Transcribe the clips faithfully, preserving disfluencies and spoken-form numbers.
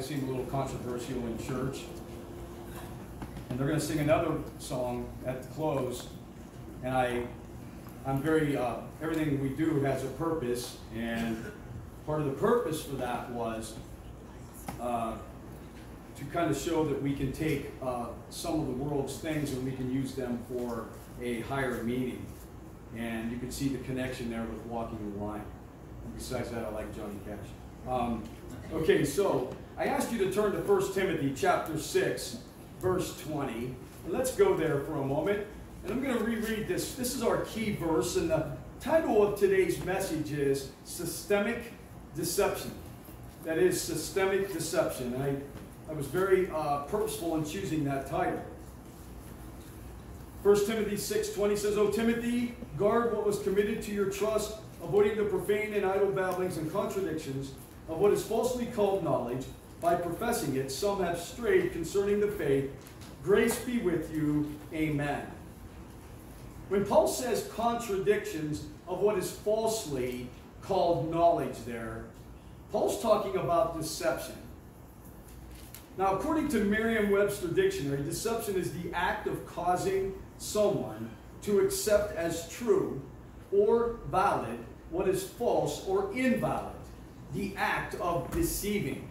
might seem a little controversial in church. And they're going to sing another song at the close. And I, I'm very, uh, everything we do has a purpose. And part of the purpose for that was uh, to kind of show that we can take uh, some of the world's things and we can use them for a higher meaning. And you can see the connection there with walking the line. And besides that, I like Johnny Cash. Um, okay, so I asked you to turn to First Timothy chapter six, verse twenty. And let's go there for a moment. And I'm going to reread this. This is our key verse, and the title of today's message is Systemic Deception. That is systemic deception. And I, I was very uh, purposeful in choosing that title. First Timothy six twenty says, O Timothy, guard what was committed to your trust, avoiding the profane and idle babblings and contradictions of what is falsely called knowledge. By professing it, some have strayed concerning the faith. Grace be with you. Amen. When Paul says contradictions of what is falsely called knowledge there, Paul's talking about deception. Now, according to Merriam-Webster Dictionary, deception is the act of causing someone to accept as true or valid what is false or invalid. The act of deceiving.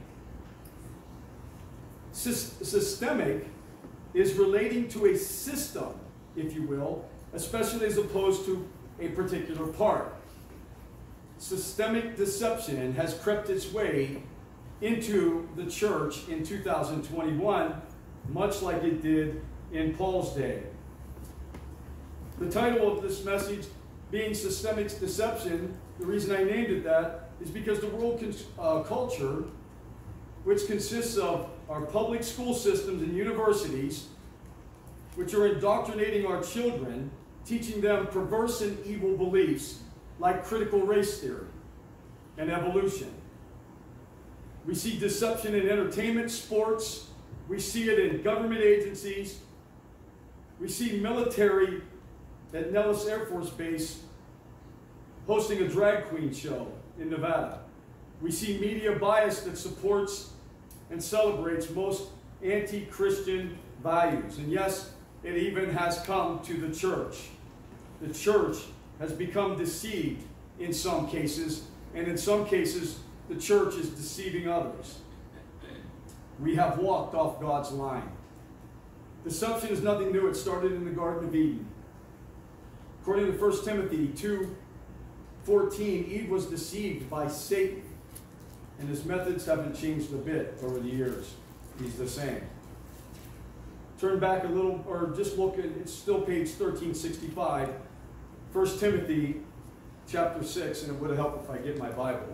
Systemic is relating to a system, if you will, especially as opposed to a particular part. Systemic deception has crept its way into the church in two thousand twenty-one, much like it did in Paul's day. The title of this message being Systemic Deception, the reason I named it that is because the world uh, culture, which consists of our public school systems and universities, which are indoctrinating our children, teaching them perverse and evil beliefs like critical race theory and evolution. We see deception in entertainment, sports. We see it in government agencies. We see military at Nellis Air Force Base hosting a drag queen show in Nevada. We see media bias that supports and celebrates most anti-Christian values. And yes, it even has come to the church. The church has become deceived in some cases, and in some cases, the church is deceiving others. We have walked off God's line. Deception is nothing new. It started in the Garden of Eden. According to First Timothy two fourteen, Eve was deceived by Satan, and his methods haven't changed a bit over the years. He's the same. Turn back a little, or just look at, it's still page thirteen sixty-five, First Timothy chapter six, and it would help if I get my Bible.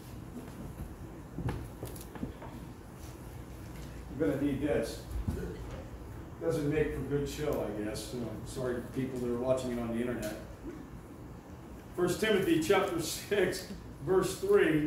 I'm going to need this. Doesn't make for good show, I guess. So I'm sorry to people that are watching it on the internet. First Timothy chapter six, verse three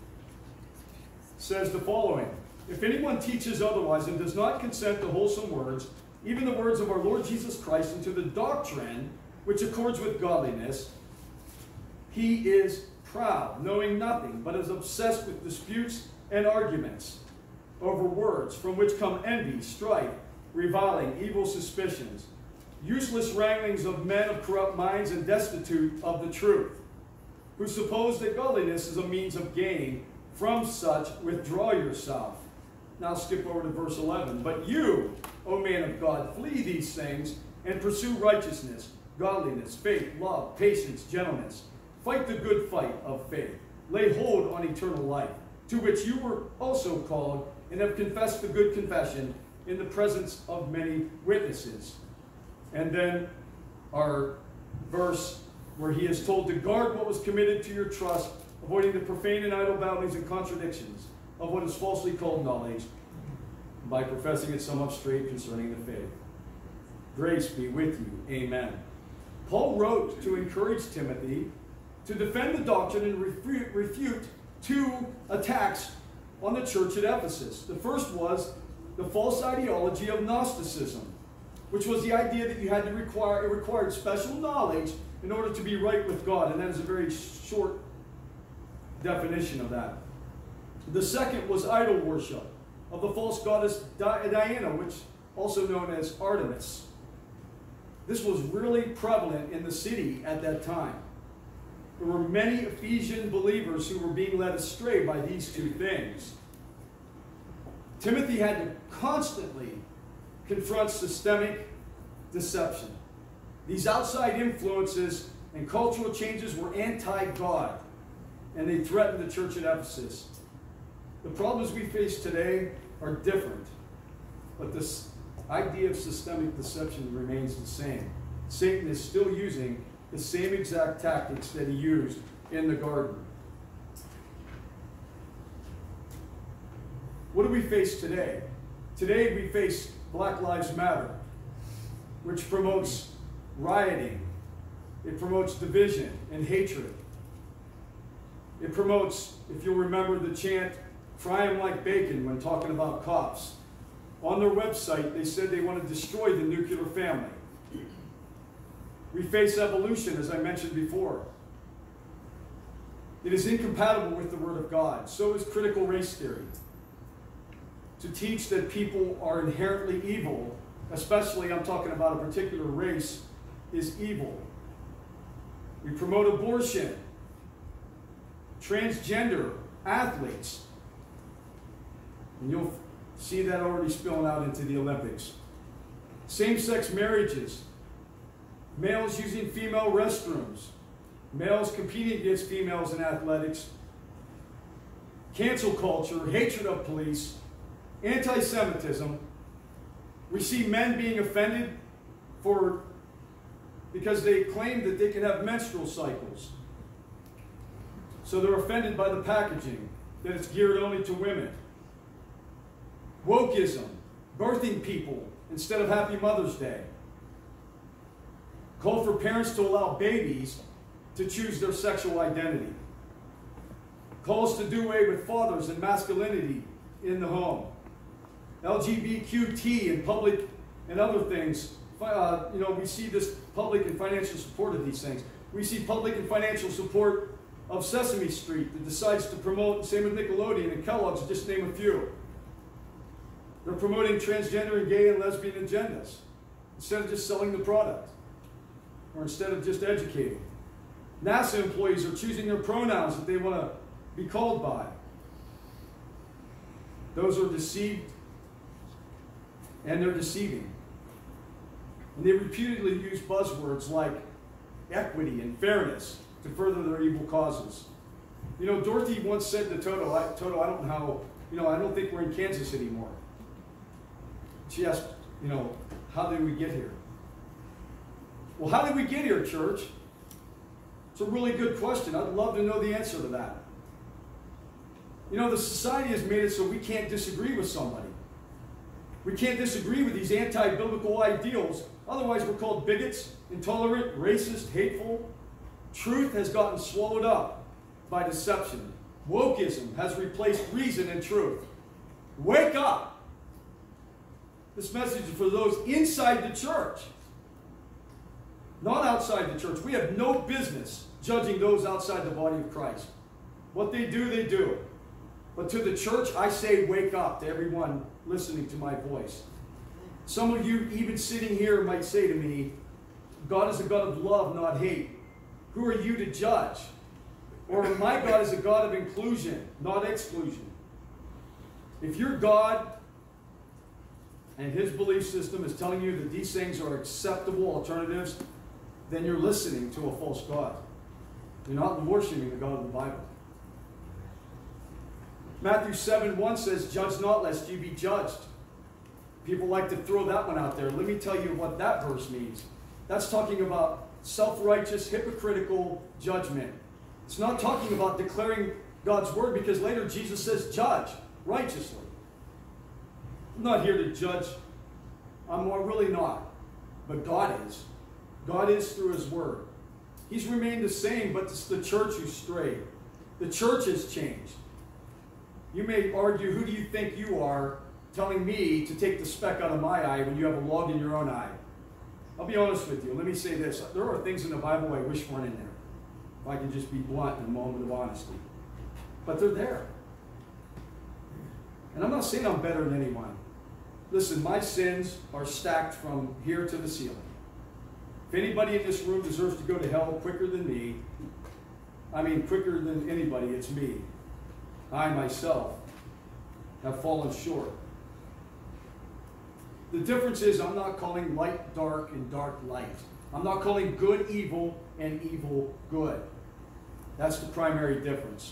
says the following. If anyone teaches otherwise and does not consent to wholesome words, even the words of our Lord Jesus Christ, and to the doctrine which accords with godliness, he is proud, knowing nothing, but is obsessed with disputes and arguments over words, from which come envy, strife, reviling, evil suspicions, useless wranglings of men of corrupt minds and destitute of the truth, who suppose that godliness is a means of gain. From such withdraw yourself. Now skip over to verse eleven. But you, O man of God, flee these things and pursue righteousness, godliness, faith, love, patience, gentleness. Fight the good fight of faith. Lay hold on eternal life, to which you were also called, and have confessed the good confession in the presence of many witnesses. And then our verse where he is told to guard what was committed to your trust, avoiding the profane and idle babblings and contradictions of what is falsely called knowledge, by professing it some have strayed concerning the faith. Grace be with you. Amen. Paul wrote to encourage Timothy to defend the doctrine and refute, refute two attacks on the church at Ephesus. The first was the false ideology of Gnosticism, which was the idea that you had to require, it required special knowledge in order to be right with God, and that is a very short definition of that. The second was idol worship, of the false goddess Diana, which also known as Artemis. This was really prevalent in the city at that time. There were many Ephesian believers who were being led astray by these two things. Timothy had to constantly confront systemic deception. These outside influences and cultural changes were anti-God, and they threatened the church at Ephesus. The problems we face today are different, but this idea of systemic deception remains the same. Satan is still using the same exact tactics that he used in the garden. What do we face today? Today we face Black Lives Matter, which promotes rioting. It promotes division and hatred. It promotes, if you'll remember the chant, "Fry 'em like bacon," when talking about cops. On their website, they said they want to destroy the nuclear family. We face evolution, as I mentioned before. It is incompatible with the Word of God. So is critical race theory. To teach that people are inherently evil, especially I'm talking about a particular race, is evil. We promote abortion, transgender, athletes. And you'll see that already spilling out into the Olympics. Same-sex marriages, males using female restrooms, males competing against females in athletics, cancel culture, hatred of police, anti-Semitism. We see men being offended for because they claim that they can have menstrual cycles. So they're offended by the packaging, that it's geared only to women. Wokeism, birthing people instead of Happy Mother's Day. Call for parents to allow babies to choose their sexual identity. Calls to do away with fathers and masculinity in the home. L G B T Q in public and other things. Uh, you know, we see this public and financial support of these things. We see public and financial support of Sesame Street that decides to promote, same with Nickelodeon and Kellogg's, just name a few. They're promoting transgender and gay and lesbian agendas instead of just selling the product or instead of just educating. NASA employees are choosing their pronouns that they want to be called by. Those are deceived and they're deceiving. And they repeatedly use buzzwords like equity and fairness to further their evil causes. You know, Dorothy once said to Toto, I, Toto, I don't know how, you know, I don't think we're in Kansas anymore. She asked, you know, how did we get here? Well, how did we get here, church? It's a really good question. I'd love to know the answer to that. You know, the society has made it so we can't disagree with somebody. We can't disagree with these anti-biblical ideals. Otherwise, we're called bigots, intolerant, racist, hateful. Truth has gotten swallowed up by deception. Wokeism has replaced reason and truth. Wake up! This message is for those inside the church, not outside the church. We have no business judging those outside the body of Christ. What they do, they do. But to the church, I say wake up, to everyone listening to my voice. Some of you, even sitting here, might say to me, God is a God of love, not hate. Who are you to judge? Or my God is a God of inclusion, not exclusion. If your God and his belief system is telling you that these things are acceptable alternatives, then you're listening to a false God. You're not worshiping the God of the Bible. Matthew seven one says, "Judge not, lest you be judged." People like to throw that one out there. Let me tell you what that verse means. That's talking about self-righteous, hypocritical judgment. It's not talking about declaring God's word, because later Jesus says, judge righteously. I'm not here to judge. I'm really not. But God is. God is through his word. He's remained the same, but it's the church who's strayed. The church has changed. You may argue, who do you think you are telling me to take the speck out of my eye when you have a log in your own eye? I'll be honest with you. Let me say this. There are things in the Bible I wish weren't in there. If I can just be blunt in a moment of honesty. But they're there. And I'm not saying I'm better than anyone. Listen, my sins are stacked from here to the ceiling. If anybody in this room deserves to go to hell quicker than me, I mean quicker than anybody, it's me. I myself have fallen short. The difference is I'm not calling light dark and dark light. I'm not calling good evil and evil good. That's the primary difference.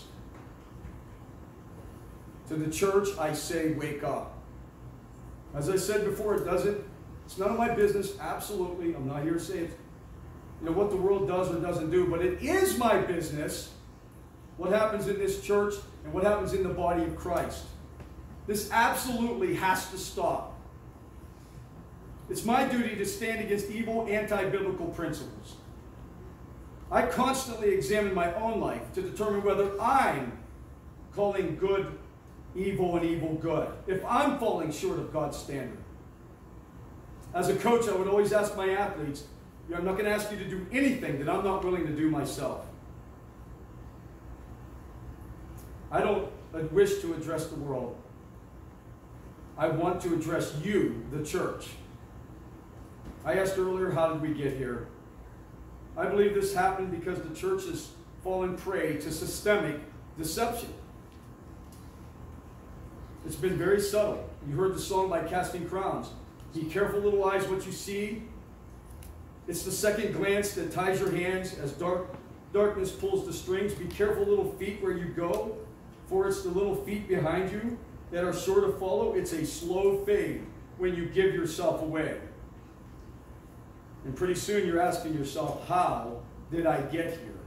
To the church, I say, wake up. As I said before, it doesn't, it's none of my business, absolutely. I'm not here to say it, you know, what the world does or doesn't do, but it is my business what happens in this church and what happens in the body of Christ. This absolutely has to stop. It's my duty to stand against evil, anti-biblical principles. I constantly examine my own life to determine whether I'm calling good evil and evil good, if I'm falling short of God's standard. As a coach, I would always ask my athletes, I'm not going to ask you to do anything that I'm not willing to do myself. I don't wish to address the world. I want to address you, the church. I asked earlier, how did we get here? I believe this happened because the church has fallen prey to systemic deception. It's been very subtle. You heard the song by Casting Crowns. Be careful, little eyes, what you see. It's the second glance that ties your hands as dark, darkness pulls the strings. Be careful, little feet, where you go, for it's the little feet behind you that are sure to follow. It's a slow fade when you give yourself away. And pretty soon you're asking yourself, how did I get here?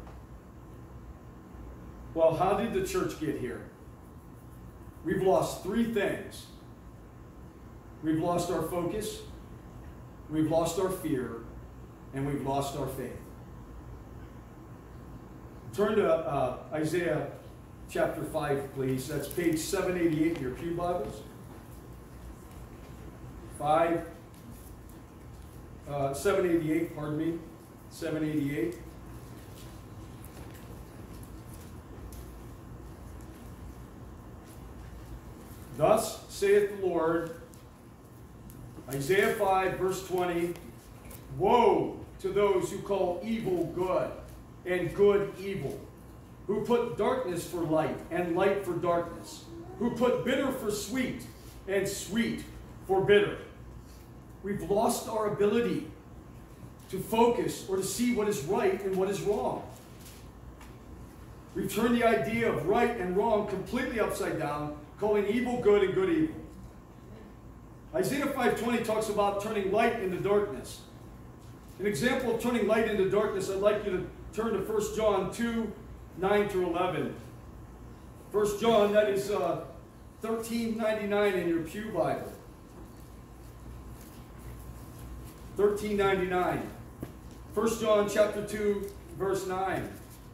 Well, how did the church get here? We've lost three things. We've lost our focus, we've lost our fear, and we've lost our faith. Turn to uh, Isaiah chapter five, please. That's page seven eighty-eight in your pew Bibles. five, uh, seven eighty-eight, pardon me, seven eighty-eight. Thus saith the Lord, Isaiah five, verse twenty, woe to those who call evil good and good evil, who put darkness for light and light for darkness, who put bitter for sweet and sweet for bitter. We've lost our ability to focus or to see what is right and what is wrong. We've turned the idea of right and wrong completely upside down, calling evil good and good evil. Isaiah five twenty talks about turning light into darkness. An example of turning light into darkness, I'd like you to turn to First John two, nine through eleven. First John, that is uh, thirteen ninety-nine in your pew Bible. thirteen ninety-nine. First John chapter two, verse nine.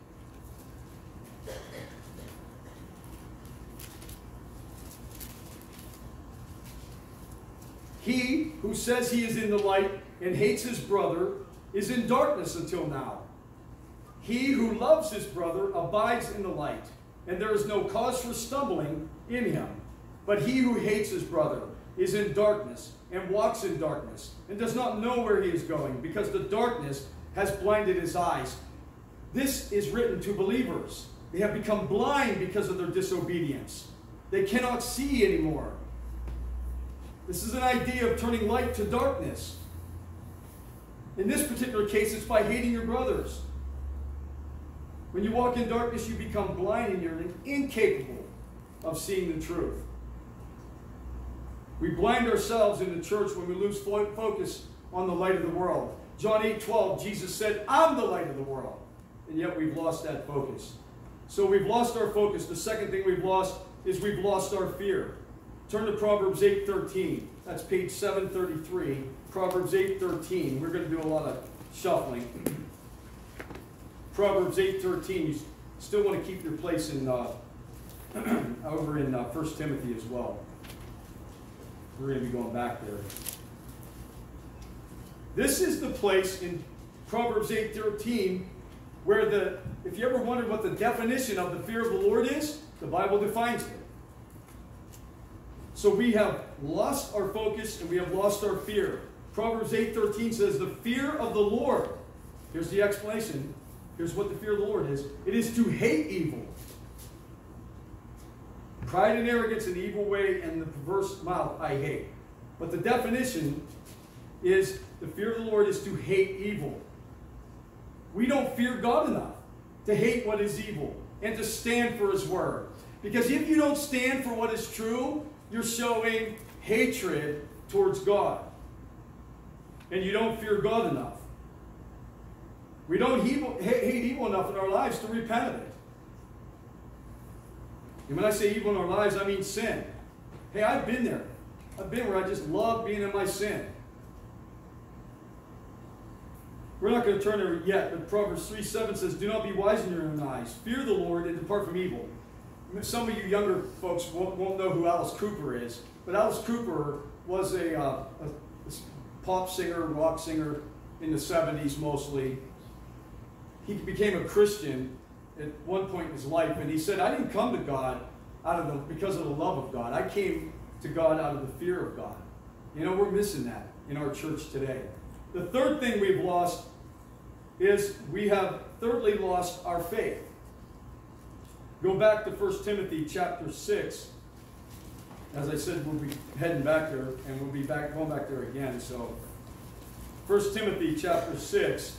He who says he is in the light and hates his brother is in darkness until now. He who loves his brother abides in the light, and there is no cause for stumbling in him. But he who hates his brother is in darkness and walks in darkness and does not know where he is going, because the darkness has blinded his eyes. This is written to believers. They have become blind because of their disobedience. They cannot see anymore. This is an idea of turning light to darkness. In this particular case, it's by hating your brothers. When you walk in darkness, you become blind and you're incapable of seeing the truth. We blind ourselves in the church when we lose fo- focus on the light of the world. John eight twelve, Jesus said, I'm the light of the world. And yet we've lost that focus. So we've lost our focus. The second thing we've lost is we've lost our fear. Turn to Proverbs eight thirteen. That's page seven thirty-three. Proverbs eight thirteen. We're going to do a lot of shuffling. Proverbs eight thirteen. You still want to keep your place in uh, over in uh, First Timothy as well. We're going to be going back there. This is the place in Proverbs eight thirteen where the, if you ever wondered what the definition of the fear of the Lord is, the Bible defines it. So we have lost our focus and we have lost our fear. Proverbs eight thirteen says, the fear of the Lord. Here's the explanation. Here's what the fear of the Lord is. It is to hate evil. Pride and arrogance, an evil way, and the perverse mouth I hate. But the definition is the fear of the Lord is to hate evil. We don't fear God enough to hate what is evil and to stand for his word. Because if you don't stand for what is true, you're showing hatred towards God. And you don't fear God enough. We don't evil, hate evil enough in our lives to repent of it. And when I say evil in our lives, I mean sin. Hey, I've been there. I've been where I just love being in my sin. We're not going to turn there yet, but Proverbs three seven says, do not be wise in your own eyes. Fear the Lord and depart from evil. Some of you younger folks won't, won't know who Alice Cooper is, but Alice Cooper was a, uh, a, a pop singer, rock singer in the seventies mostly. He became a Christian at one point in his life, and he said, I didn't come to God out of the, because of the love of God. I came to God out of the fear of God. You know, we're missing that in our church today. The third thing we've lost is we have thirdly lost our faith. Go back to First Timothy chapter six. As I said, we'll be heading back there, and we'll be back going back there again. So, First Timothy chapter six.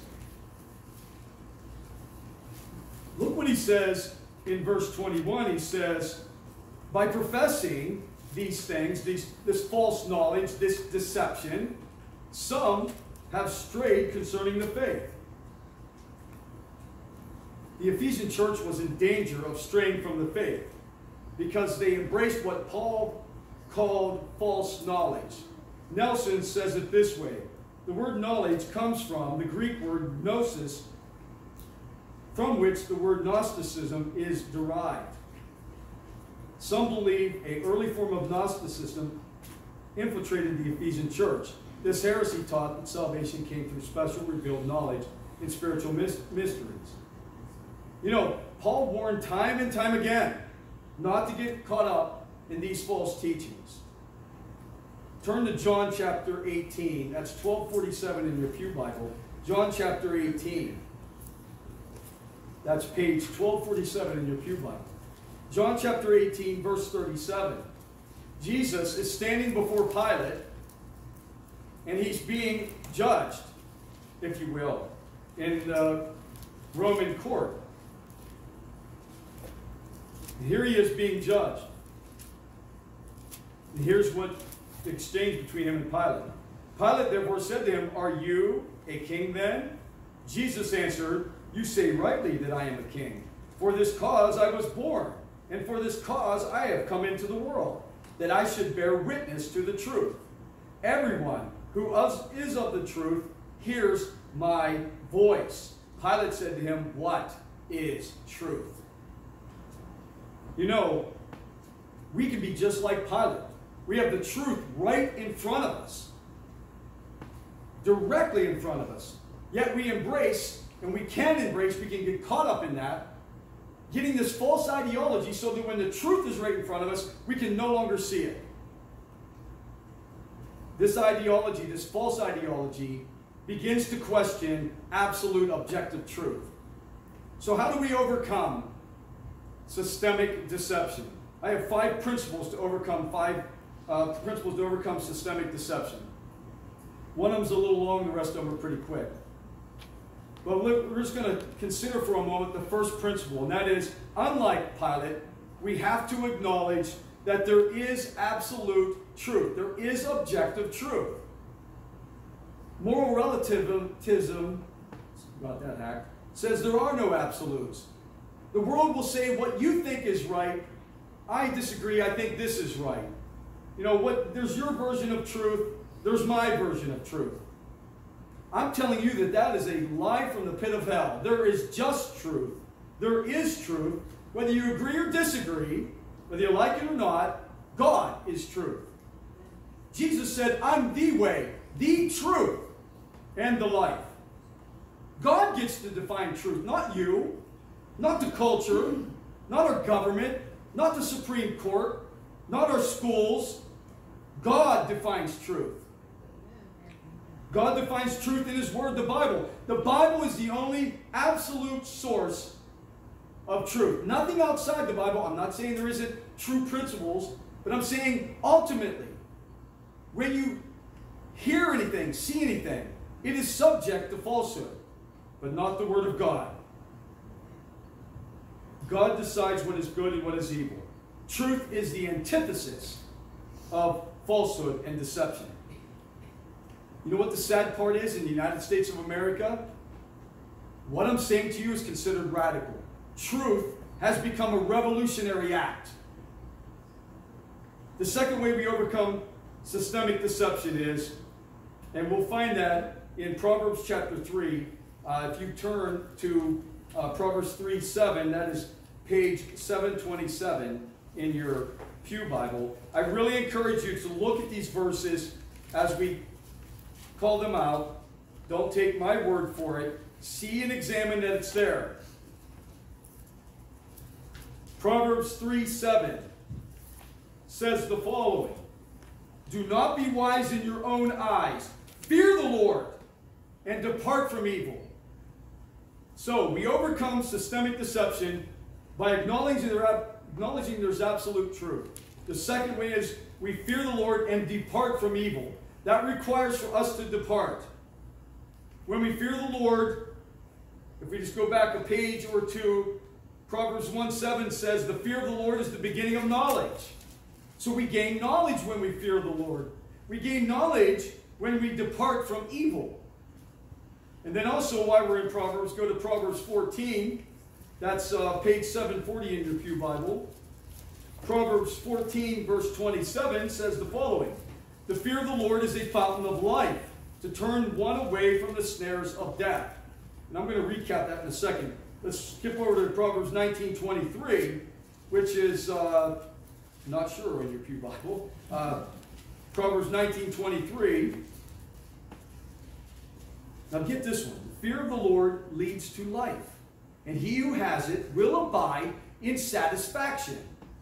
Look what he says in verse twenty-one. He says, by professing these things, these, this false knowledge, this deception, some have strayed concerning the faith. The Ephesian church was in danger of straying from the faith because they embraced what Paul called false knowledge. Nelson says it this way. The word knowledge comes from the Greek word gnosis, from which the word Gnosticism is derived. Some believe an early form of Gnosticism infiltrated the Ephesian church. This heresy taught that salvation came through special revealed knowledge in spiritual mysteries. You know, Paul warned time and time again not to get caught up in these false teachings. Turn to John chapter eighteen. That's twelve forty-seven in your Pew Bible. John chapter eighteen. That's page twelve forty-seven in your Pew Bible. John chapter eighteen, verse thirty-seven. Jesus is standing before Pilate, and he's being judged, if you will, in the Roman court. And here he is being judged. And here's what the exchange between him and Pilate. Pilate therefore said to him, are you a king then? Jesus answered, you say rightly that I am a king. For this cause I was born, and for this cause I have come into the world, that I should bear witness to the truth. Everyone who is of the truth hears my voice. Pilate said to him, what is truth? You know, we can be just like Pilate. We have the truth right in front of us, directly in front of us. Yet we embrace, and we can embrace, we can get caught up in that, getting this false ideology so that when the truth is right in front of us, we can no longer see it. This ideology, this false ideology, begins to question absolute objective truth. So how do we overcome systemic deception? I have five principles to overcome five uh, principles to overcome systemic deception. One of them's a little long, the rest of them are pretty quick. But we're just going to consider for a moment the first principle, and that is, unlike Pilate, we have to acknowledge that there is absolute truth. There is objective truth. Moral relativism, about that hack, says there are no absolutes. The world will say what you think is right. I disagree. I think this is right. You know what? There's your version of truth. There's my version of truth. I'm telling you that that is a lie from the pit of hell. There is just truth. There is truth. Whether you agree or disagree, whether you like it or not, God is truth. Jesus said, I'm the way, the truth, and the life. God gets to define truth, not you, not the culture, not our government, not the Supreme Court, not our schools, God defines truth. God defines truth in His Word, the Bible. The Bible is the only absolute source of truth. Nothing outside the Bible. I'm not saying there isn't true principles, but I'm saying ultimately, when you hear anything, see anything, it is subject to falsehood, but not the Word of God. God decides what is good and what is evil. Truth is the antithesis of falsehood and deception. You know what the sad part is in the United States of America? What I'm saying to you is considered radical. Truth has become a revolutionary act. The second way we overcome systemic deception is, and we'll find that in Proverbs chapter three, uh, if you turn to uh, Proverbs three seven, that is page seven twenty-seven in your Pew Bible. I really encourage you to look at these verses as we call them out. Don't take my word for it. See and examine that it's there. Proverbs three seven says the following: do not be wise in your own eyes. Fear the Lord and depart from evil. So we overcome systemic deception by acknowledging, there, acknowledging there's absolute truth. The second way is we fear the Lord and depart from evil. That requires for us to depart. When we fear the Lord, if we just go back a page or two, Proverbs one seven says the fear of the Lord is the beginning of knowledge. So we gain knowledge when we fear the Lord. We gain knowledge when we depart from evil. And then also, while we're in Proverbs, go to Proverbs fourteen. That's uh, page seven forty in your Pew Bible. Proverbs fourteen, verse twenty-seven says the following: the fear of the Lord is a fountain of life, to turn one away from the snares of death. And I'm going to recap that in a second. Let's skip over to Proverbs nineteen twenty-three, which is, uh, not sure in your Pew Bible. Uh, Proverbs nineteen twenty-three. Now get this one. The fear of the Lord leads to life, and he who has it will abide in satisfaction.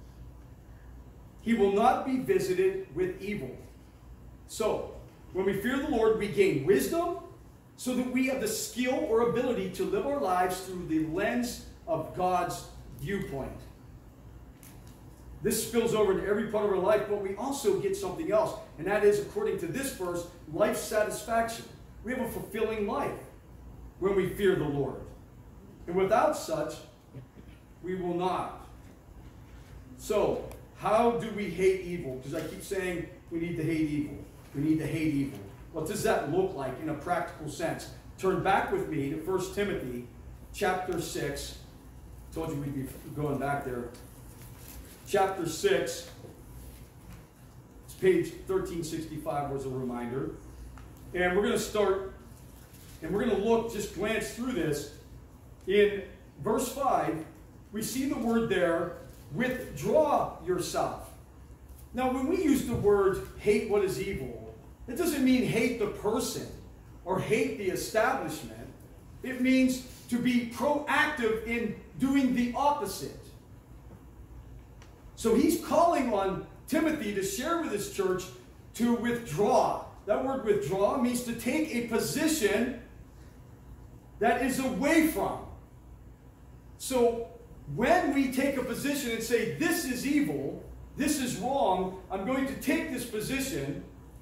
He will not be visited with evil. So, when we fear the Lord, we gain wisdom so that we have the skill or ability to live our lives through the lens of God's viewpoint. This spills over into every part of our life, but we also get something else, and that is, according to this verse, life satisfaction. We have a fulfilling life when we fear the Lord. And without such, we will not. So, how do we hate evil? Because I keep saying we need to hate evil. We need to hate evil. What does that look like in a practical sense? Turn back with me to First Timothy chapter six. I told you we'd be going back there. Chapter six. It's page thirteen sixty-five was a reminder. And we're going to start, and we're going to look, just glance through this. In verse five, we see the word there, withdraw yourself. Now, when we use the word hate what is evil, it doesn't mean hate the person or hate the establishment. It means to be proactive in doing the opposite. So he's calling on Timothy to share with his church to withdraw. That word withdraw means to take a position that is away from. So when we take a position and say, this is evil, this is wrong, I'm going to take this position,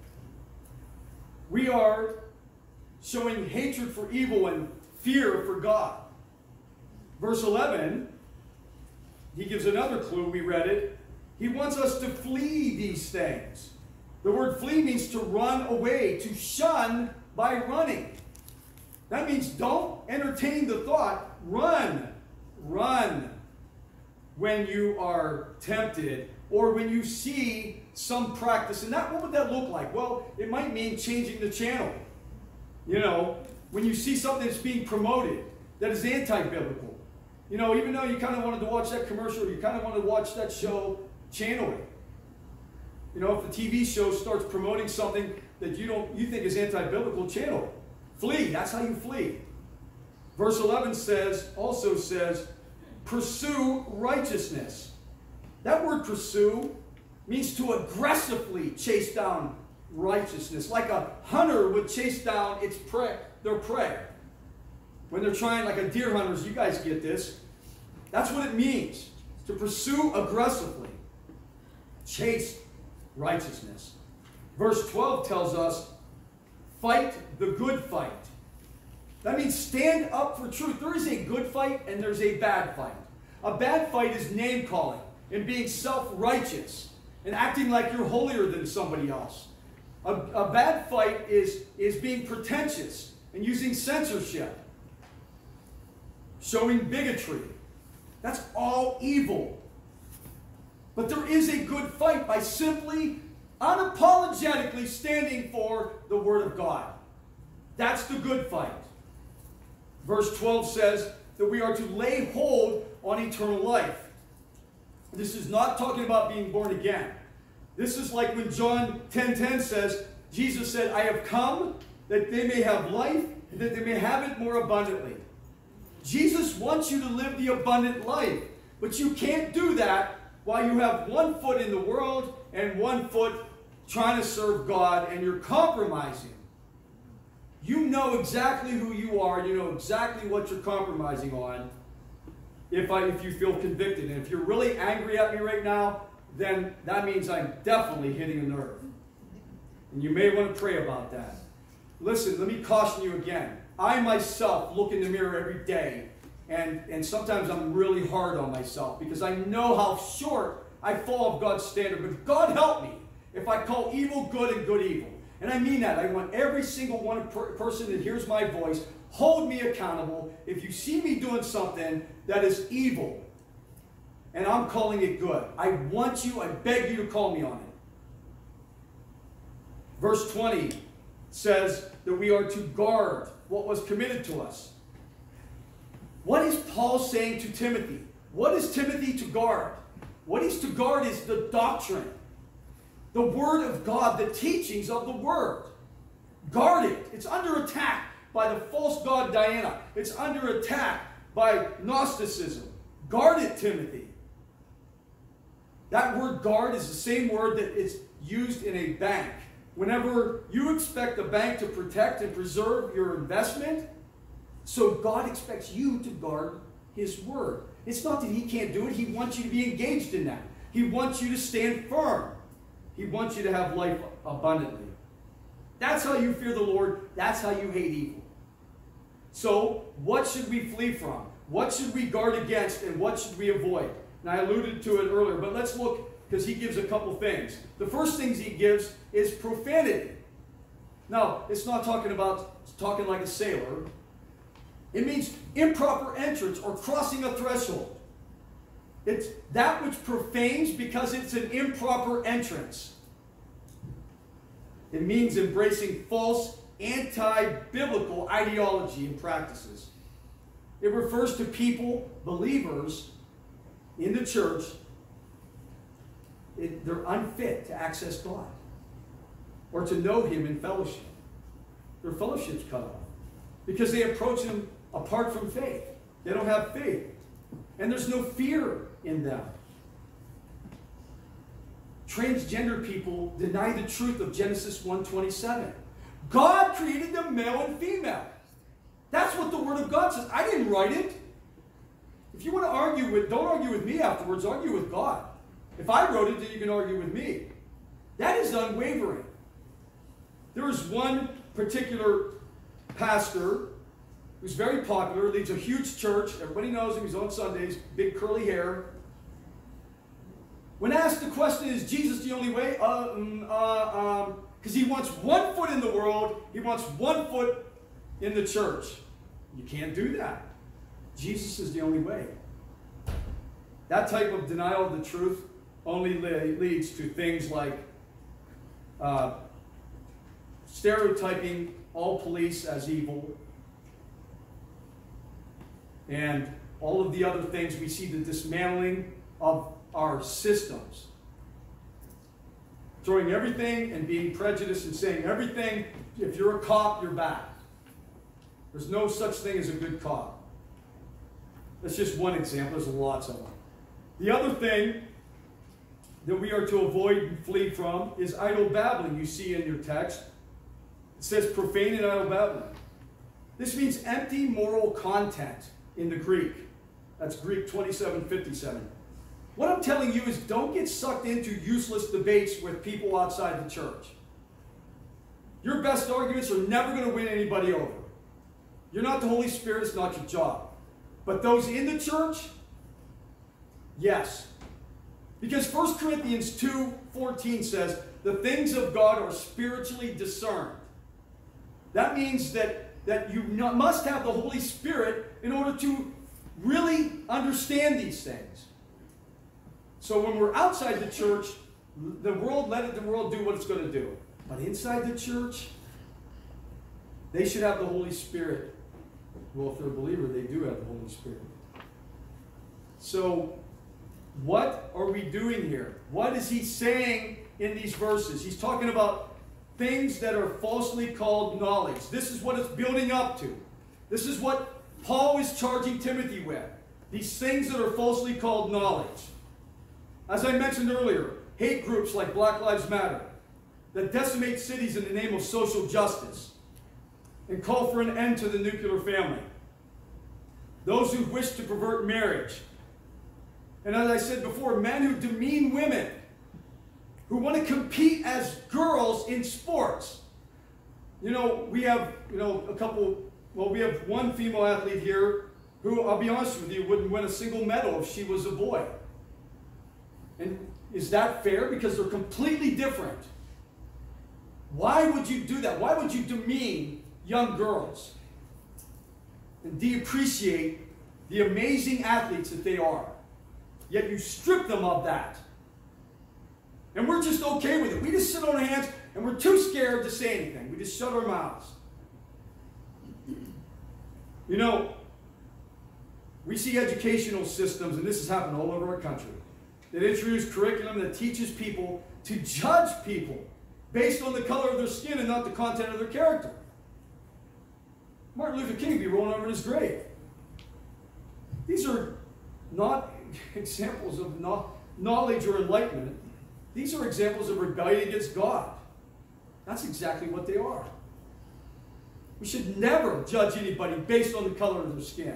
we are showing hatred for evil and fear for God. Verse eleven, he gives another clue. We read it. He wants us to flee these things. The word flee means to run away, to shun by running. That means don't entertain the thought. Run. Run when you are tempted or when you see some practice. And that, what would that look like? Well, it might mean changing the channel. You know, when you see something that's being promoted that is anti-biblical. You know, even though you kind of wanted to watch that commercial, you kind of wanted to watch that show, channel it. You know, if the T V show starts promoting something that you don't, you think is anti-biblical, channel it. Flee. That's how you flee. Verse eleven says, also says, pursue righteousness. That word pursue means to aggressively chase down righteousness, like a hunter would chase down its prey, their prey. When they're trying, like a deer hunters, you guys get this. That's what it means, to pursue aggressively. Chase righteousness. Verse twelve tells us, fight the good fight. That means stand up for truth. There is a good fight and there's a bad fight. A bad fight is name-calling and being self-righteous and acting like you're holier than somebody else. A, a bad fight is, is being pretentious and using censorship, showing bigotry. That's all evil. But there is a good fight by simply, unapologetically standing for the Word of God. That's the good fight. Verse twelve says that we are to lay hold on eternal life. This is not talking about being born again. This is like when John ten ten says, Jesus said, I have come that they may have life and that they may have it more abundantly. Jesus wants you to live the abundant life, but you can't do that while you have one foot in the world and one foot trying to serve God, and you're compromising. You know exactly who you are. You know exactly what you're compromising on. If, I, if you feel convicted, and if you're really angry at me right now, then that means I'm definitely hitting a nerve. And you may want to pray about that. Listen, let me caution you again. I myself look in the mirror every day, and, and sometimes I'm really hard on myself because I know how short I fall of God's standard. But God help me if I call evil good and good evil. And I mean that. I want every single one per person that hears my voice, hold me accountable. If you see me doing something that is evil, and I'm calling it good, I want you, I beg you to call me on it. Verse twenty says that we are to guard what was committed to us. What is Paul saying to Timothy? What is Timothy to guard? What he's to guard is the doctrine, the Word of God, the teachings of the Word. Guard it. It's under attack by the false god Diana. It's under attack by Gnosticism. Guard it, Timothy. That word guard is the same word that is used in a bank. Whenever you expect the bank to protect and preserve your investment, so God expects you to guard His Word. It's not that He can't do it. He wants you to be engaged in that. He wants you to stand firm. He wants you to have life abundantly. That's how you fear the Lord. That's how you hate evil. So, what should we flee from? What should we guard against, and what should we avoid? And I alluded to it earlier, but let's look, because he gives a couple things. The first things he gives is profanity. Now, it's not talking about talking like a sailor. It means improper entrance or crossing a threshold. It's that which profanes because it's an improper entrance. It means embracing false, anti-biblical ideology and practices. It refers to people, believers, in the church. It, they're unfit to access God or to know Him in fellowship. Their fellowship's cut off because they approach Him apart from faith. They don't have faith. And there's no fear in them. Transgender people deny the truth of Genesis one twenty-seven. God created them male and female. That's what the Word of God says. I didn't write it. If you want to argue with, don't argue with me afterwards, argue with God. If I wrote it, then you can argue with me. That is unwavering. There is one particular pastor who's very popular, leads a huge church. Everybody knows him. He's on Sundays, big curly hair. When asked the question, is Jesus the only way? Uh, um, uh, um, because he wants one foot in the world, he wants one foot in the church. You can't do that. Jesus is the only way. That type of denial of the truth only leads to things like uh, stereotyping all police as evil, and all of the other things. We see the dismantling of our systems. Throwing everything and being prejudiced and saying everything, if you're a cop, you're bad. There's no such thing as a good cop. That's just one example. There's lots of them. The other thing that we are to avoid and flee from is idle babbling. You see in your text, it says profane and idle babbling. This means empty moral content in the Greek. That's Greek twenty-seven fifty-seven. What I'm telling you is don't get sucked into useless debates with people outside the church. Your best arguments are never going to win anybody over. You're not the Holy Spirit, it's not your job. But those in the church, yes. Because First Corinthians two fourteen says, the things of God are spiritually discerned. That means that, that you must have the Holy Spirit in order to really understand these things. So when we're outside the church, the world, let it, the world do what it's going to do. But inside the church, they should have the Holy Spirit. Well, if they're a believer, they do have the Holy Spirit. So, what are we doing here? What is he saying in these verses? He's talking about things that are falsely called knowledge. This is what it's building up to. This is what Paul is charging Timothy with. These things that are falsely called knowledge. As I mentioned earlier, hate groups like Black Lives Matter that decimate cities in the name of social justice and call for an end to the nuclear family. Those who wish to pervert marriage. And as I said before, men who demean women, who want to compete as girls in sports. You know, we have, you know, a couple, well, we have one female athlete here who, I'll be honest with you, wouldn't win a single medal if she was a boy. And is that fair? Because they're completely different. Why would you do that? Why would you demean young girls and depreciate the amazing athletes that they are? Yet you strip them of that. And we're just okay with it. We just sit on our hands and we're too scared to say anything. We just shut our mouths. You know, we see educational systems, and this has happened all over our country, that introduce curriculum that teaches people to judge people based on the color of their skin and not the content of their character. Martin Luther King would be rolling over in his grave. These are not examples of knowledge or enlightenment. These are examples of rebellion against God. That's exactly what they are. We should never judge anybody based on the color of their skin.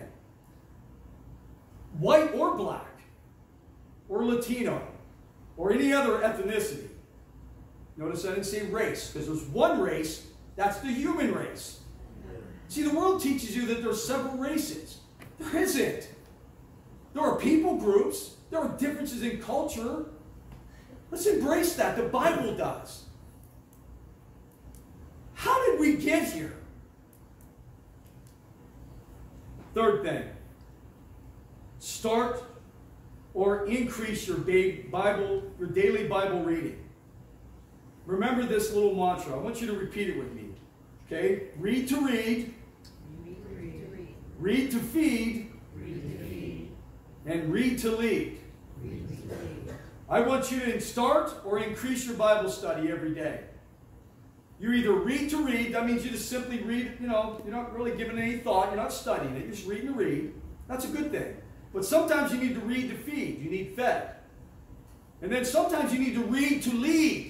White or black, or Latino, or any other ethnicity. Notice I didn't say race, because there's one race, that's the human race. See, the world teaches you that there's several races. There isn't. There are people groups. There are differences in culture. Let's embrace that. The Bible does. How did we get here? Third thing. Start or increase your Bible, your daily Bible reading. Remember this little mantra. I want you to repeat it with me. Okay? Read to read. Read to read. Read to feed. Read to feed. And read to lead. Read to lead. I want you to start or increase your Bible study every day. You either read to read. That means you just simply read, you know, you're not really giving any thought. You're not studying it. You're just reading to read. That's a good thing. But sometimes you need to read to feed. You need fed. And then sometimes you need to read to lead.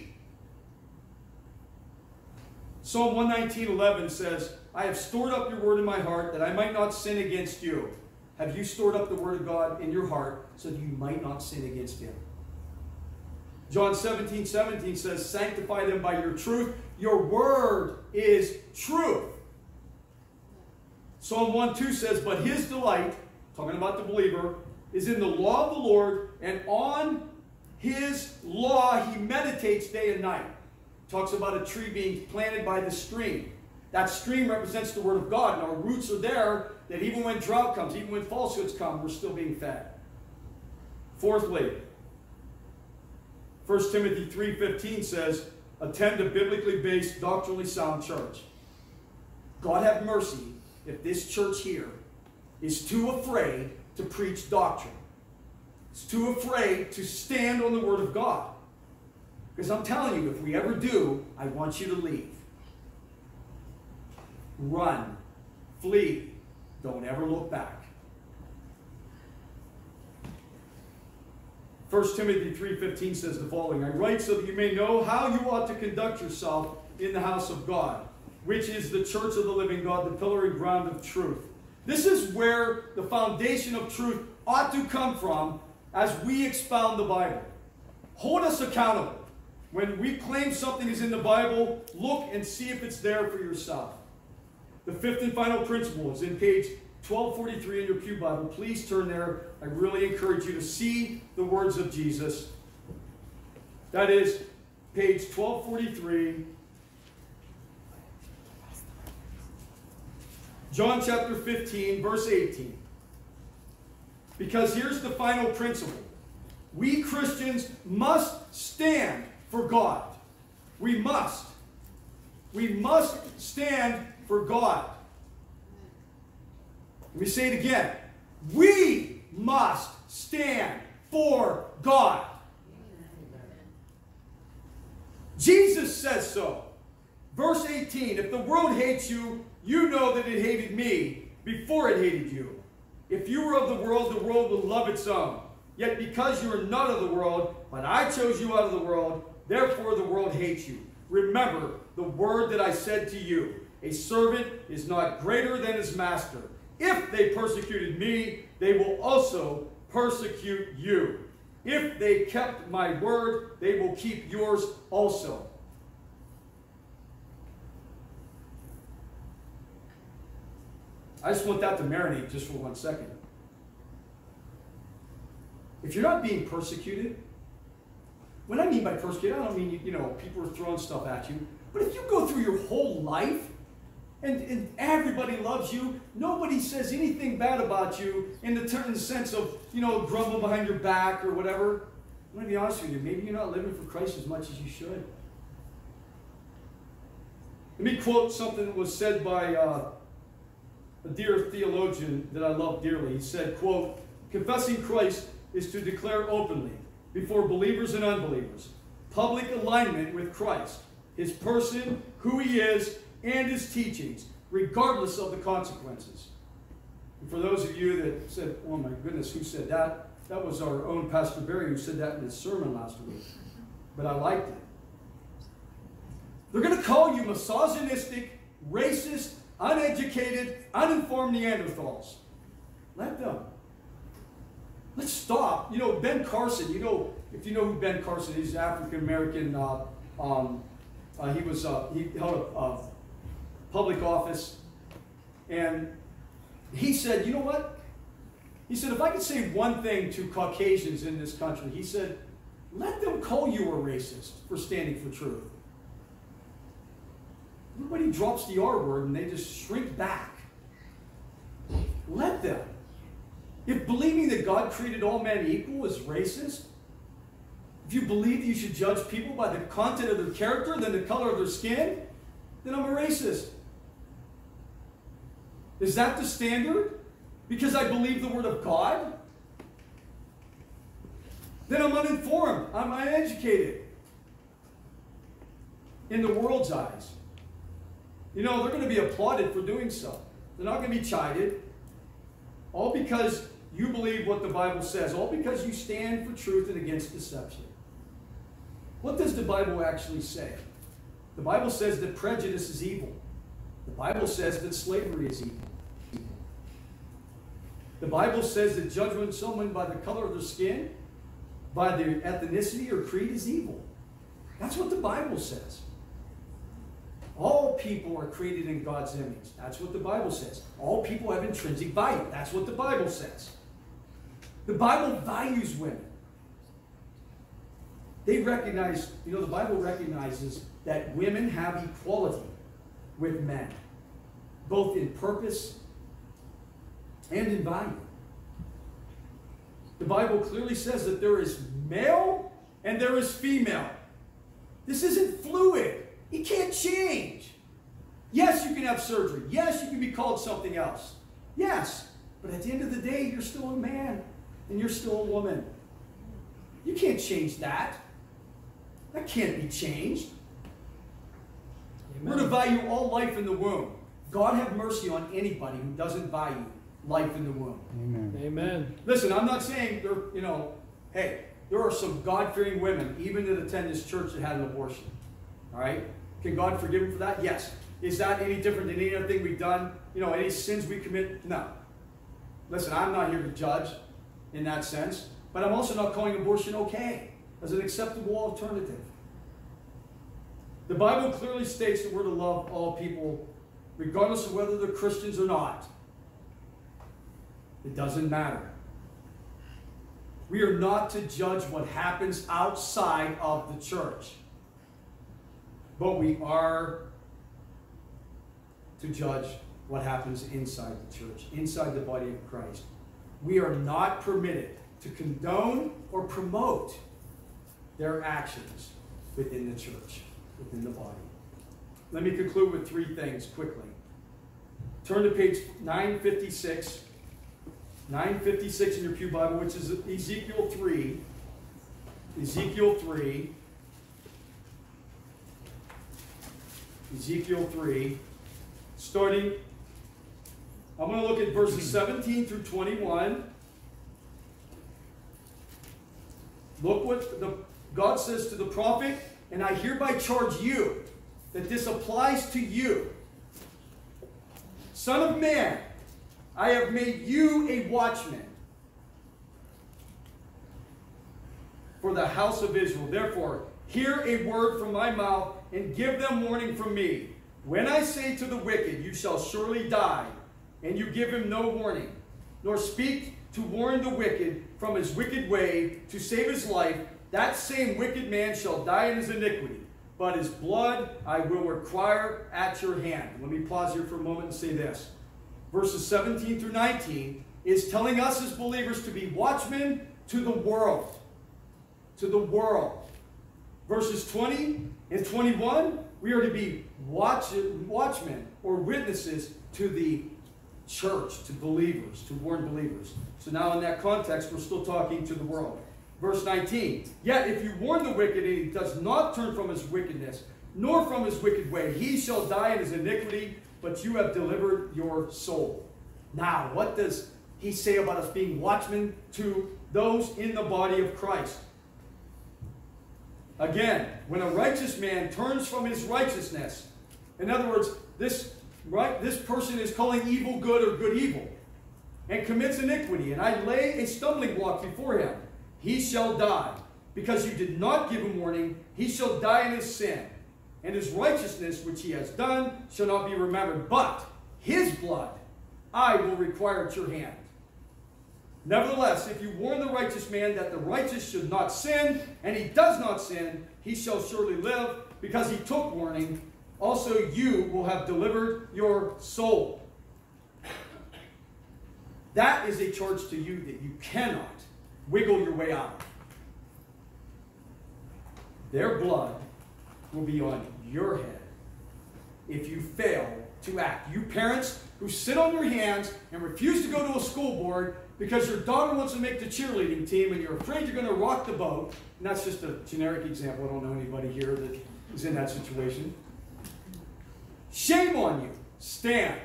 Psalm one nineteen, eleven says, I have stored up your word in my heart that I might not sin against you. Have you stored up the word of God in your heart so that you might not sin against him? John seventeen, seventeen says, sanctify them by your truth. Your word is truth. Psalm one two says, but his delight, talking about the believer, is in the law of the Lord, and on his law he meditates day and night. Talks about a tree being planted by the stream. That stream represents the word of God, and our roots are there, that even when drought comes, even when falsehoods come, we're still being fed. Fourthly, First Timothy three fifteen says, attend a biblically based, doctrinally sound church. God have mercy if this church here is too afraid to preach doctrine. It's too afraid to stand on the word of God. Because I'm telling you, if we ever do, I want you to leave. Run. Flee. Don't ever look back. First Timothy three fifteen says the following, I write so that you may know how you ought to conduct yourself in the house of God, which is the church of the living God, the pillar and ground of truth. This is where the foundation of truth ought to come from as we expound the Bible. Hold us accountable. When we claim something is in the Bible, look and see if it's there for yourself. The fifth and final principle is in page twelve forty-three in your pew Bible. Please turn there. I really encourage you to see the words of Jesus. That is page twelve forty-three. John chapter fifteen, verse eighteen. Because here's the final principle. We Christians must stand for God. We must. We must stand for God. Let me say it again. We must stand for God. Jesus says so. Verse eighteen, if the world hates you, you know that it hated me before it hated you. If you were of the world, the world would love its own. Yet because you are not of the world, but I chose you out of the world, therefore the world hates you. Remember the word that I said to you. A servant is not greater than his master. If they persecuted me, they will also persecute you. If they kept my word, they will keep yours also. I just want that to marinate just for one second. If you're not being persecuted, what I mean by persecuted, I don't mean, you know, people are throwing stuff at you. But if you go through your whole life and, and everybody loves you, nobody says anything bad about you in the, in the sense of, you know, grumble behind your back or whatever. I'm going to be honest with you. Maybe you're not living for Christ as much as you should. Let me quote something that was said by uh, a dear theologian that I love dearly. He said, quote, confessing Christ is to declare openly before believers and unbelievers public alignment with Christ, his person, who he is, and his teachings, regardless of the consequences. And for those of you that said, oh my goodness, who said that? That was our own Pastor Barry who said that in his sermon last week. But I liked it. They're going to call you misogynistic, racist, uneducated, uninformed Neanderthals. Let them. Let's stop. You know, Ben Carson, you know, if you know who Ben Carson is, he's an African-American. Uh, um, uh, he was, uh, he held a, a public office. And he said, you know what? He said, if I could say one thing to Caucasians in this country, he said, let them call you a racist for standing for truth. Everybody drops the R word and they just shrink back. Let them. If believing that God created all men equal is racist, if you believe that you should judge people by the content of their character than the color of their skin, then I'm a racist. Is that the standard? Because I believe the Word of God? Then I'm uninformed. I'm uneducated. In the world's eyes. You know, they're going to be applauded for doing so. They're not going to be chided. All because you believe what the Bible says. All because you stand for truth and against deception. What does the Bible actually say? The Bible says that prejudice is evil. The Bible says that slavery is evil. The Bible says that judging someone by the color of their skin, by their ethnicity or creed is evil. That's what the Bible says. All people are created in God's image. That's what the Bible says. All people have intrinsic value. That's what the Bible says. The Bible values women. They recognize, you know, the Bible recognizes that women have equality with men, both in purpose and in value. The Bible clearly says that there is male and there is female. This isn't fluid. It can't change. Yes, you can have surgery. Yes, you can be called something else. Yes, but at the end of the day, you're still a man and you're still a woman. You can't change that. That can't be changed. Amen. We're to value all life in the womb. God have mercy on anybody who doesn't value life in the womb. Amen. Amen. Listen, I'm not saying, they're, you know, hey, there are some God-fearing women, even that attend this church, that had an abortion. All right? Can God forgive them for that? Yes. Is that any different than any other thing we've done? You know, any sins we commit? No. Listen, I'm not here to judge in that sense, but I'm also not calling abortion okay as an acceptable alternative. The Bible clearly states that we're to love all people, regardless of whether they're Christians or not. It doesn't matter. We are not to judge what happens outside of the church, but we are to judge what happens inside the church, inside the body of Christ. We are not permitted to condone or promote their actions within the church, within the body. Let me conclude with three things quickly. Turn to page nine fifty-six. nine fifty-six in your Pew Bible, which is Ezekiel three. Ezekiel three. Ezekiel three. Starting, I'm going to look at verses seventeen through twenty-one. Look what the, God says to the prophet, and I hereby charge you that this applies to you. Son of man, I have made you a watchman for the house of Israel. Therefore, hear a word from my mouth and give them warning from me. When I say to the wicked, you shall surely die, and you give him no warning, nor speak to warn the wicked from his wicked way to save his life, that same wicked man shall die in his iniquity, but his blood I will require at your hand. Let me pause here for a moment and say this. Verses seventeen through nineteen is telling us as believers to be watchmen to the world. To the world. Verses twenty and twenty-one, we are to be watch, watchmen or witnesses to the church, to believers, to warn believers. So now in that context, we're still talking to the world. Verse nineteen, yet if you warn the wicked and he does not turn from his wickedness, nor from his wicked way, he shall die in his iniquity, but you have delivered your soul. Now, what does he say about us being watchmen to those in the body of Christ? Again, when a righteous man turns from his righteousness, in other words, this, right, this person is calling evil good or good evil, and commits iniquity, and I lay a stumbling block before him, he shall die. Because you did not give him warning, he shall die in his sin. And his righteousness, which he has done, shall not be remembered. But his blood I will require at your hand. Nevertheless, if you warn the righteous man that the righteous should not sin, and he does not sin, he shall surely live, because he took warning. Also you will have delivered your soul. That is a charge to you that you cannot wiggle your way out of. Their blood will be on your head if you fail to act. You parents who sit on your hands and refuse to go to a school board because your daughter wants to make the cheerleading team and you're afraid you're going to rock the boat. And that's just a generic example. I don't know anybody here that is in that situation. Shame on you. Stand.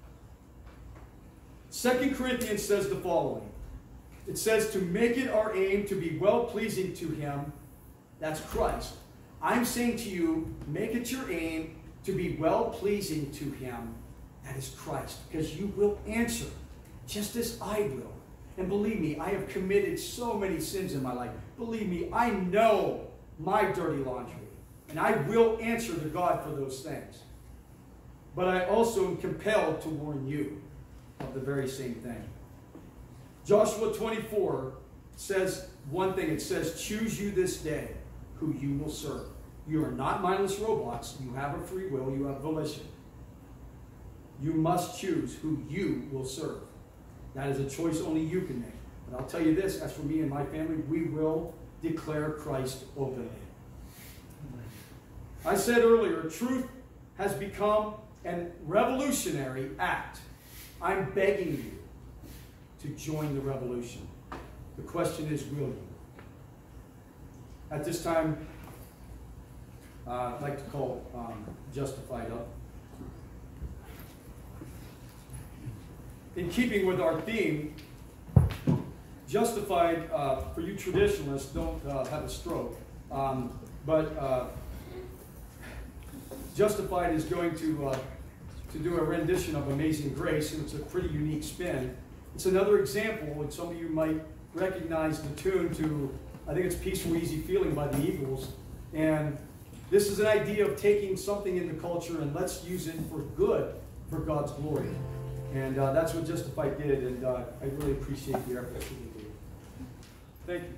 Second Corinthians says the following. It says to make it our aim to be well-pleasing to him. That's Christ. I'm saying to you, make it your aim to be well-pleasing to him. That is Christ. Because you will answer just as I will. And believe me, I have committed so many sins in my life. Believe me, I know my dirty laundry. And I will answer to God for those things. But I also am compelled to warn you of the very same thing. Joshua twenty-four says one thing. It says, choose you this day who you will serve. You are not mindless robots. You have a free will. You have volition. You must choose who you will serve. That is a choice only you can make. But I'll tell you this, as for me and my family, we will declare Christ openly. I said earlier, truth has become a revolutionary act. I'm begging you to join the revolution. The question is, will you? At this time, uh, I'd like to call um, Justified up. In keeping with our theme, justified, uh, for you traditionalists, don't uh, have a stroke, um, but uh, Justified is going to, uh, to do a rendition of Amazing Grace, and it's a pretty unique spin. It's another example, and some of you might recognize the tune to, I think it's Peaceful Easy Feeling by the Eagles, and this is an idea of taking something in the culture and let's use it for good, for God's glory. And uh, that's what Justified did, and uh, I really appreciate the efforts that they did. Thank you.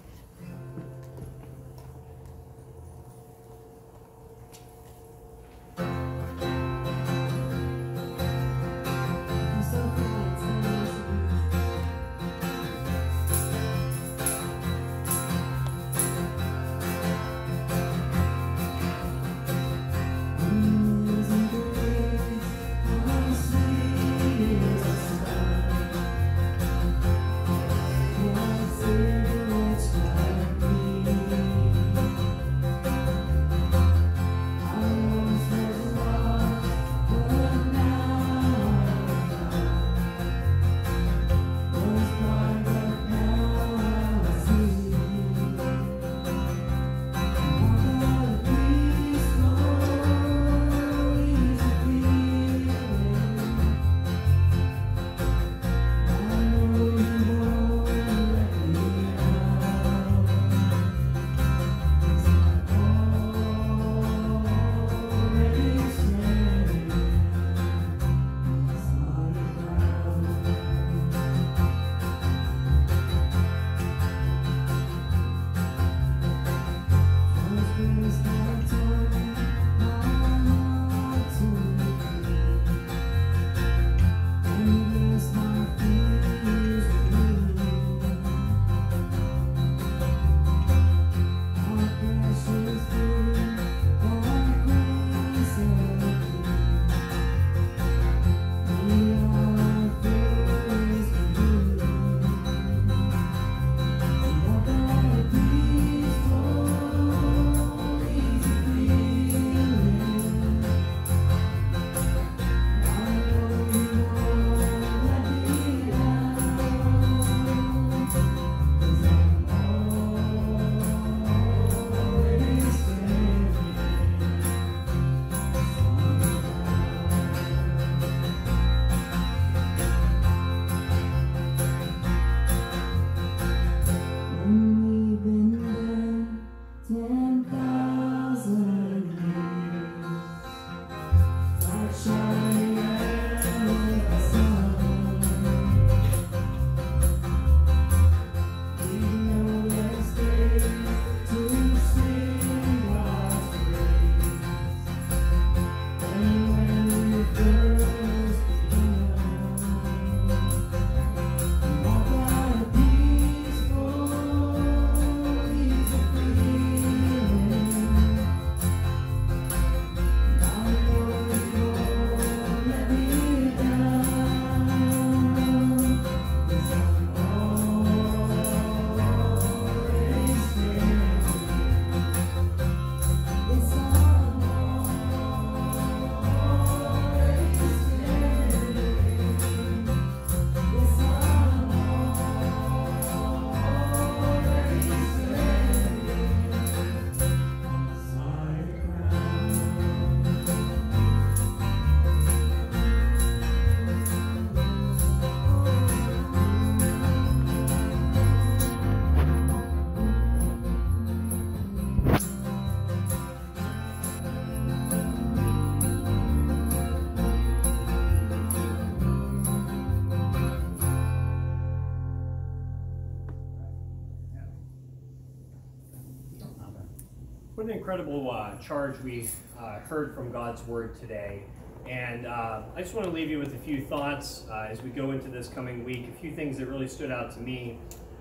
What an incredible uh, charge we uh, heard from God's Word today. And uh, I just want to leave you with a few thoughts uh, as we go into this coming week. A few things that really stood out to me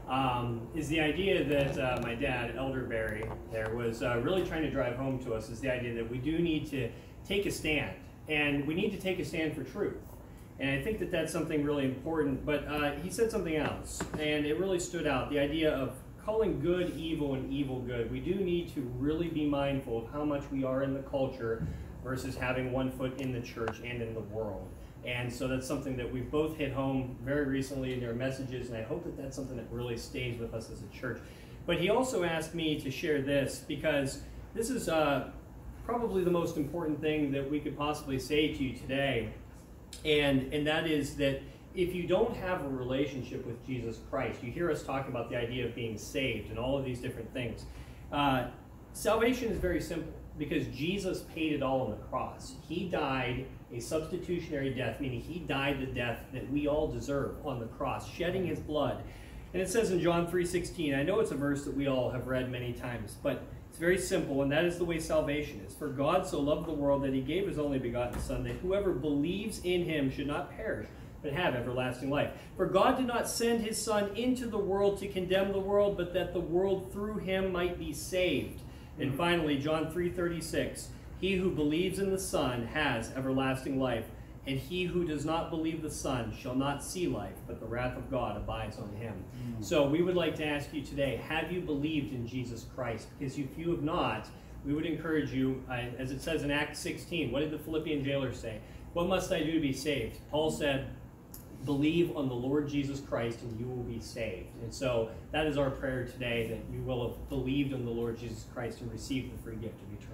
um, is the idea that uh, my dad, Elder Barry, there was uh, really trying to drive home to us is the idea that we do need to take a stand. And we need to take a stand for truth. And I think that that's something really important. But uh, he said something else, and it really stood out. The idea of calling good evil and evil good. We do need to really be mindful of how much we are in the culture versus having one foot in the church and in the world. And so that's something that we've both hit home very recently in your messages, and I hope that that's something that really stays with us as a church. But he also asked me to share this because this is uh, probably the most important thing that we could possibly say to you today, and, and that is that if you don't have a relationship with Jesus Christ, you hear us talk about the idea of being saved and all of these different things. Uh, salvation is very simple because Jesus paid it all on the cross. He died a substitutionary death, meaning he died the death that we all deserve on the cross, shedding his blood. And it says in John three sixteen, I know it's a verse that we all have read many times, but it's very simple, and that is the way salvation is. For God so loved the world that he gave his only begotten Son, that whoever believes in him should not perish, but have everlasting life. For God did not send his Son into the world to condemn the world, but that the world through him might be saved. And finally, John three thirty-six, he who believes in the Son has everlasting life, and he who does not believe the Son shall not see life, but the wrath of God abides on him. Mm. So we would like to ask you today, have you believed in Jesus Christ? Because if you have not, we would encourage you, uh, as it says in Acts sixteen, what did the Philippian jailer say? What must I do to be saved? Paul said, believe on the Lord Jesus Christ and you will be saved. And so that is our prayer today, that you will have believed on the Lord Jesus Christ and received the free gift of eternal life.